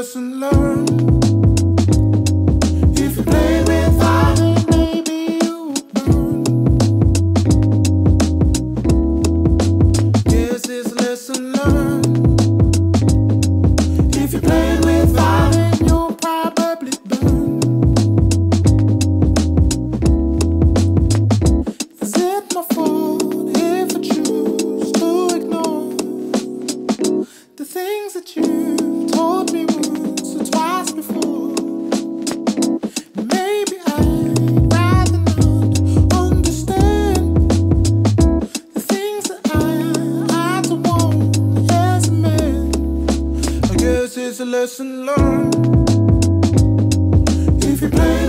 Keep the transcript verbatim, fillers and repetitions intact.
lesson learned. If you play with fire, maybe you burn. Yes, it's a lesson learned. If you play with fire, then you'll probably burn. Is it my fault if I choose to ignore the things that you've told me once or twice before? Maybe I'd rather not understand the things that I, I don't want as a man. I guess it's a lesson learned. If you play